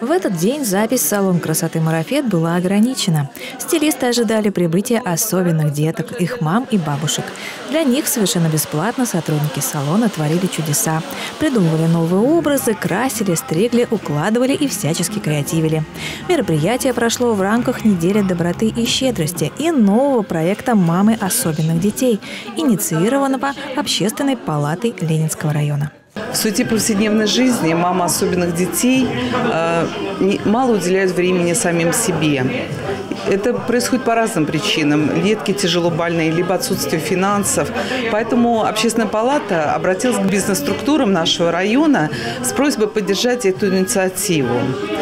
В этот день запись в салон красоты «Марафет» была ограничена. Стилисты ожидали прибытия особенных деток, их мам и бабушек. Для них совершенно бесплатно сотрудники салона творили чудеса. Придумывали новые образы, красили, стригли, укладывали и всячески креативили. Мероприятие прошло в рамках недели доброты и щедрости и нового проекта «Мамы особенных детей», инициированного Общественной палатой Ленинского района. В суете повседневной жизни мамы особенных детей мало уделяют времени самим себе. Это происходит по разным причинам. Детки тяжелобольные, либо отсутствие финансов. Поэтому Общественная палата обратилась к бизнес-структурам нашего района с просьбой поддержать эту инициативу.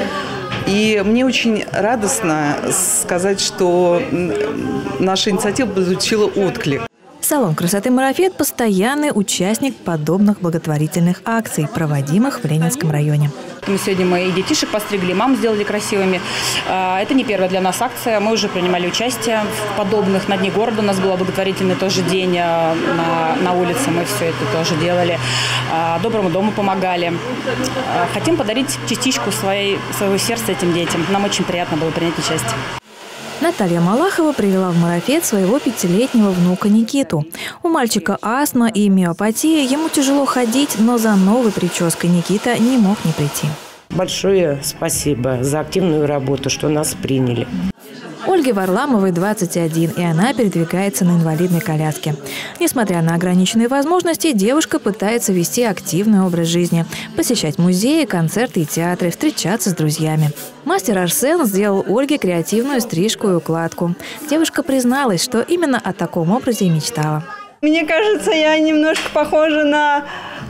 И мне очень радостно сказать, что наша инициатива получила отклик. Салон красоты «Марафет» – постоянный участник подобных благотворительных акций, проводимых в Ленинском районе. Сегодня мы и детишек постригли, и мам сделали красивыми. Это не первая для нас акция. Мы уже принимали участие в подобных. На Дне города у нас был благотворительный тоже день на улице. Мы все это тоже делали. Доброму дому помогали. Хотим подарить частичку своего сердца этим детям. Нам очень приятно было принять участие. Наталья Малахова привела в «Марафет» своего 5-летнего внука Никиту. У мальчика астма и миопатия, ему тяжело ходить, но за новой прической Никита не мог не прийти. Большое спасибо за активную работу, что нас приняли. Ольге Варламовой 21, и она передвигается на инвалидной коляске. Несмотря на ограниченные возможности, девушка пытается вести активный образ жизни, посещать музеи, концерты и театры, встречаться с друзьями. Мастер Арсен сделал Ольге креативную стрижку и укладку. Девушка призналась, что именно о таком образе и мечтала. Мне кажется, я немножко похожа на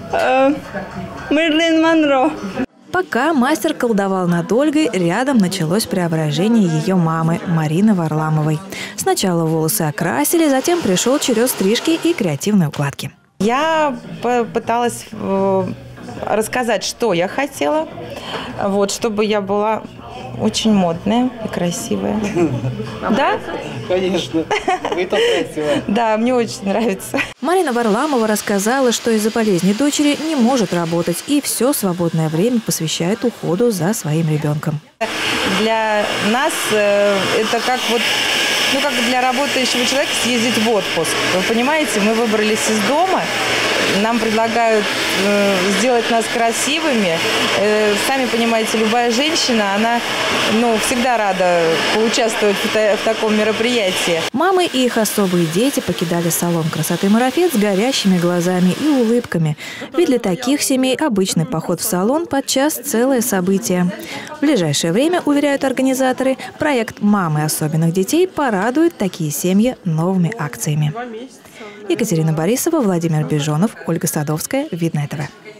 Мэрилин Монро. Пока мастер колдовал над Ольгой, рядом началось преображение ее мамы Марины Варламовой. Сначала волосы окрасили, затем пришел черед стрижки и креативной укладки. Я пыталась рассказать, что я хотела, чтобы я была очень модная и красивая. Да? Конечно. Вы то красивая. Да, мне очень нравится. Марина Варламова рассказала, что из-за болезни дочери не может работать и все свободное время посвящает уходу за своим ребенком. Для нас это как как для работающего человека съездить в отпуск. Вы понимаете, мы выбрались из дома, нам предлагают сделать нас красивыми. Сами понимаете, любая женщина, она всегда рада поучаствовать в таком мероприятии. Мамы и их особые дети покидали салон красоты «Марафет» с горящими глазами и улыбками. Ведь для таких семей обычный поход в салон подчас целое событие. В ближайшее время, уверяют организаторы, проект «Мамы особенных детей» порадует такие семьи новыми акциями. Екатерина Борисова, Владимир Бежонов, Ольга Садовская, Видное ТВ.